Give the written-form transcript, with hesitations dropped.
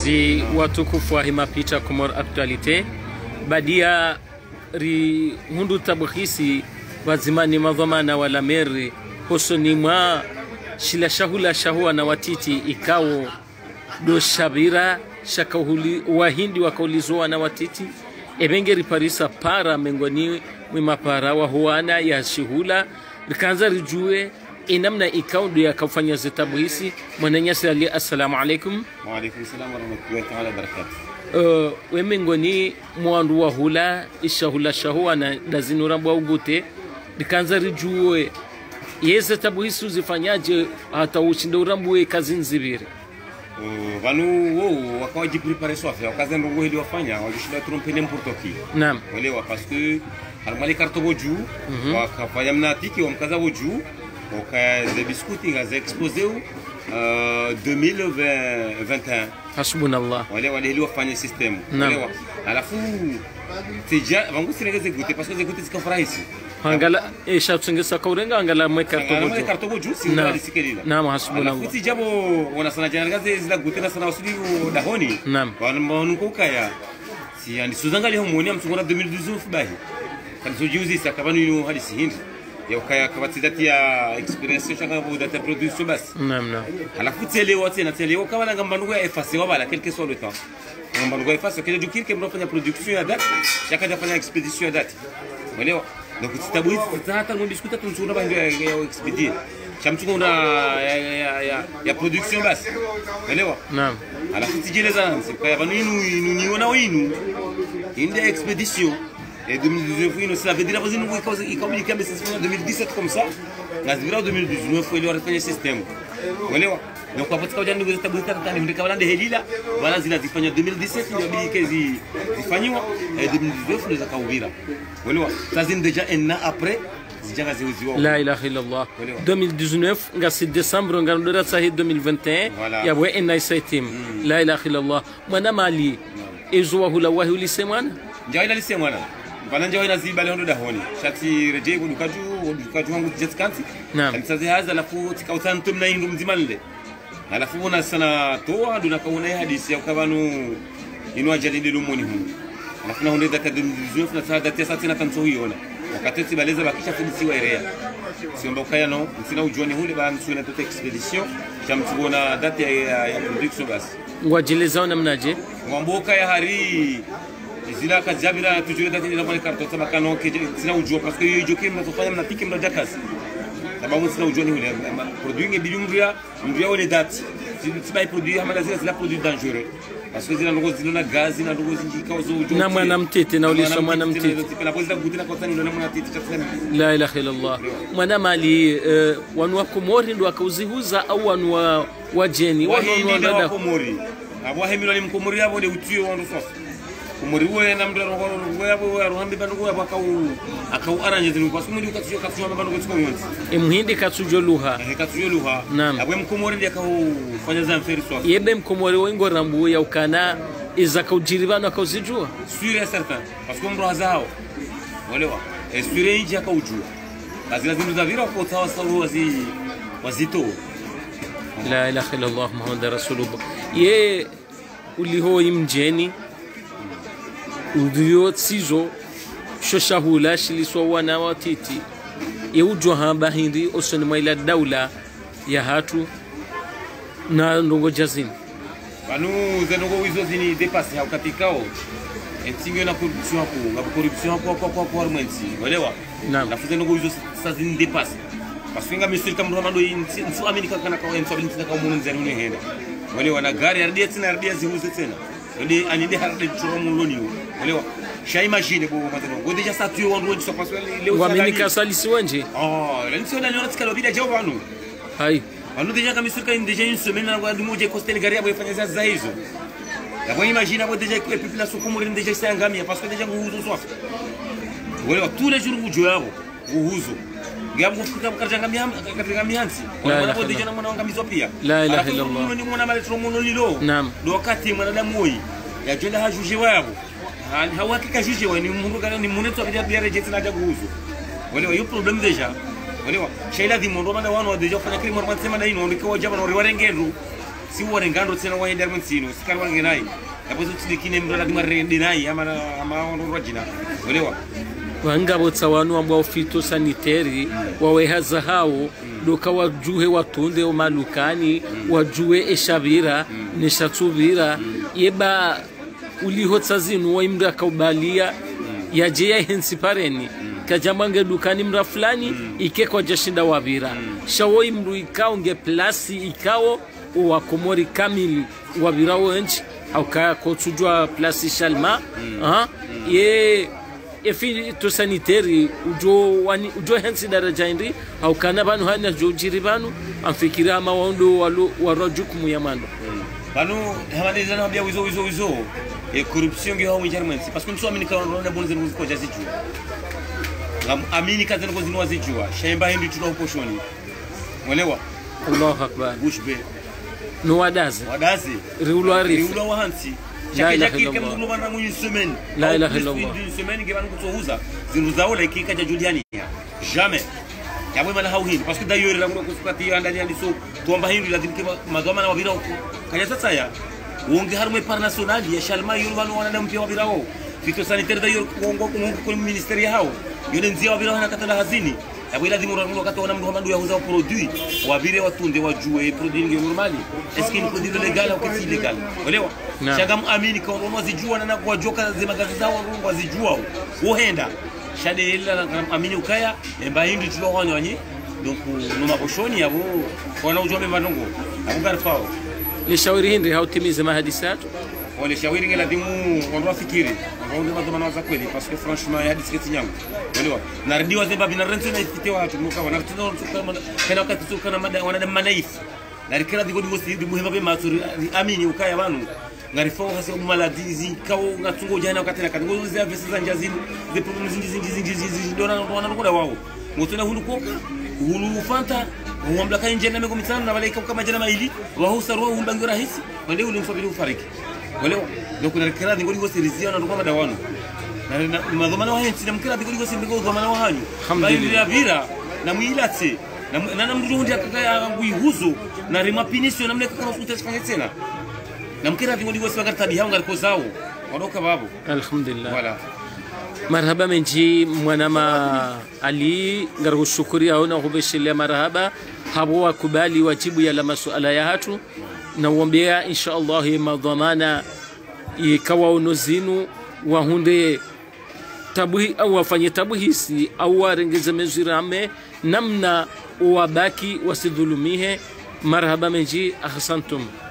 Zi watukufu wa himapita Komor Actualite badia ri hundu tabukhisi wazimani madhamana wala meri hosoni mwa shila shahula shahua na watiti ikawo do shabira shakahuli wahindi wakaulizoa na watiti ebengeri parisa para mengoni mwimapara wa huana ya shihula likanza rijue inamna ikaudu ya kufanya zitabu hisi mwananyasi ali assalamu alaikum. Wa alaikum salam wa rahmatullahi ta'ala wa barakatuh. Wemengoni mwandu wa hula ishahula shahua na dazinurambu wa ugute likanza rijue yeze tabu hisi uzifanyaje hata uchinde urambu kazi nzibiri vanu wo wakawaji prepare sofa wakaza ndongo hili wafanya wajishida trompe n'importe qui. Naam. Walewa parce que harmali karto boju wakafanya mnatiki wamkaza boju wakaza biscuiti ngaza exposé 2021. Hasbunallah. Walewa hili wafanya system. Walewa alafu tija vangu sinegeze gute parce que ze gute zikafurahisi. Angala shatungisa kaurenga angala mwe karto boju si ndio lisikelila. Naam, hasbunallah. Alafu tijabo wana sana jana gaze zila gute na sana wasudi dahoni. Naam. Wananuko kaya si andi suzangali homoni msungona 2012 bahi kan sojuzi sakabanu ino hadisi hindi ya kaya kabatidati ya experience shaka bo data production bas. Naam. Alafu tele wote na tele wakabana ngambanuko ya effacer wabala quelque soit le temps ngambanuko effacer kile jukiri ke mnafanya production ya date shaka jafanya expedition ya date walewa donc kitabu hizi hata ngo diskuta tunzuna ba ya expedie chamchukuna ya production bas walewa. Naam. Alafu tijeleza nansi kaya banu inu niona winu inde expedition et 2019 ino ça veut dire que nous communiquer mais c'est en 2017 comme ça ngazibira 2019 faut leur faire système walewa donc kwa patika ujani ngeza tabuta tani ndika balande helila bana zinazifanya 2017 ndio bikezi zifanywa et 2019 ndio zakawira walewa ça déjà un an après zijaga ziuziwa la ilaha illallah 2019 ngasi décembre ngandora sahi 2021 ya we NICTM la ilaha illallah mwana mali ezo hula wahi ulisemwana njaila lisemwana bana njaila zibale ndo dahoni shati reje dukaju wangu jetkanti kanisa haza alafu tikautantum na indu mzimalde alafu una sana toa dunakaona hadisi ya kabanu ino ajalide lumoni hu alafu na honde data 2019 na saa data satina kanso hiona wakati tibaleza bakisha fudisiwa area siomba kaya no sina ujuani hule ba msuna tote expedition chamtubona data ya production bas ngwajeleza na mnaje mwamboka ya hari zila kazabira tujure data ni nabale karto sama kano ke sina ujua parce que yo joke mnatofanya mnatiki mnajakas sababu sina ujuani hule produit ngi bijumria ndio wale date sibai produit hamala zila produit dangereux parce que zila ndogo zilona gaz na ndogo zinjika uzo ujua na mwana mtete na ulisha mwana mtete na pozila gutina kwa tani na mwana mtete chasema la ilaha illallah mwana mali wanu wa Komori ndo akauzihuza au wanu wa wajeni wanu wa Komori abo hemilo ni mkomori yabo de utio wandu sofa Komori wewe na mdo wewe rohambi bandu wewe akau arrange zinu kwa sumu ukatio katio bandu kwa yonzi muhindi katsujo luha abo mkomori ndi akau fanya za mferi sofa yebe mkomori wengo rambu ya ukana iza kaujiribana akauzijua sûr et certain parce que mdo hazao walewa sûr inji akaujua lazima zindu za vira kwa tawasalu wazito la ilaha illallah muhammadur rasulullah ye uliho imjeni udio tsizo shoshahula shiliswa wana watiti ye ujwa hamba hindi osoni maila daula ya hatu na ndongo jazini banu zenongo wizo zini depasser ha katikao entingo na corruption kwa armenti walewa na fuze ndongo wizo sazini depasser parce que ngamisi kama romando nsi amerika kana kwa enso binti ka umuntu nzani ne henda walewa na gari ardia tina ardia zihuze tena ndi aninde harde chomo loniyo walewa sha imagine bo matano go deja statuer wandu wenso parce que leo wamenika salisi wanje lenso na nyona tikalo bida jaw banu hai banu deja kama sirka deja une semaine na wandu moje costel gari abo ifanya za hizo ya bo imagine abo deja kwa population Komori deja sangamia parce que deja nguhuzo sofa walewa tous les jours ujo yabo nguhuzo ngamu kufika karjanga mianzi wana bodi jana mwana ngamizo pia la ilaha illallah ni mwana mali tromono lilo ndo wakati mwanadamu moi ya jenda hajuje wao hawakika juje wao ni mungu kana ni muneto akija bia rejeti na jaguzo wale yo problem deja wale shaila di mondo bana wano deja fanya kile mwana sema na ino ndiko wajaba no riwarengendu si warengando tena waenda mwenzino sikari wangenai hapo tudikine mrala dimarende nai ama ono rojina uelewa wangabo tsawanu ambao fito saniteri wawehaza hao doka wajuhe watunde omalukani wajue eshabira nishatubira yeba ulihotsa zinu waimra kaubalia yaje ya hensipareni kajamange dukani mra fulani ike kwa jashinda wabira shawoi mru ikao nge plasi ikao wakomori kamili wabira wenchi au kaya kotujua plasi shalma ye efi to saniteri ujo hensi daraja indi au kana banu hana jojiri banu amfikira ama wando warojukumu ya mando banu hamaliza na bia wizo e corruption ngi hawo jarmansi parce que nso amini kan ronda bonze ngo ko jazichu ngam amini kaza ngo zinwa zichua shemba hindi tuno poshoni mwelewa Allahu akbar bushbe no wadazi riulo arifu riulo wahansi la ilaha illallah kama ngo bana mu semaine la ilaha illallah une semaine ngi bana kutohuza zinuzao la ikika juliani jamais yabwe mana hauhindi parce que d'ailleurs la ngo kusukati ndani ya so tuomba hindi lazima madoma na wabira kaya sasa ya wonge harumwe par national ya shalma yurwanu wana mpya wabira wao fito sanitaire d'ailleurs wongo kwa ministeri hao yone nzia wabira wana katala hazini yabwe lazima urango kata wana mndu ya huza produit wabire watunde wajue produit ngi normali est-ce qu'il produit légal ou c'est illégal uelewa shagam amini kwa wazijua na kwa joka zima gazi zao wongo wazijua wohenda shade ila amini ukaya emba hindi tulowanya wanyi donc no maboshoni yabo wana ujome manongo abugarfao lishauri hindi hautimize mahadisatu wale shauri ngela dimu wando fikiri wando madoma za kweli parce que franchement ya disketi nyangu unaelewa nardiwa zemba binarenzo na ifite watu nuka wana tino kana wakati tukana mada wana manaifu narikira digo digo si dimu hema be maturi amini ukaya banu ngarifo hasa maladizi kawo ngatungo jana wakati na kango za vesa za njazini de problems zingi ndona wana ngoda wao mutuna hulu koka hulu fanta huambla kai njena mego mitano na malaika kama jana maili wahusa roho humbangi rahisi wande ule mfabili ufariki walewa donc narikira digo digo sirizia na ndo kama dawano na madhomana wa hensi na mkira digo digo sindigo dhamana wa hanyu alhamdulillah bira na muilate na mdu hundi akaya nguihuzo na rimapinisho na mleka kama futa tena na mkira digo digo sibaga tabi hao ngariko zao wadoka babu alhamdulillah wala marhaba menji mwanama ali ngargo shukuri au na kubeshilia marhaba habo wakubali wajibu ya la masuala ya hatu na uombea insha Allah madhamana ikawa unozinu wahunde tabuhi au wafanye tabuhisi au warengeze mezirame namna wabaki wasidhulumihe marhaba menji ahsantum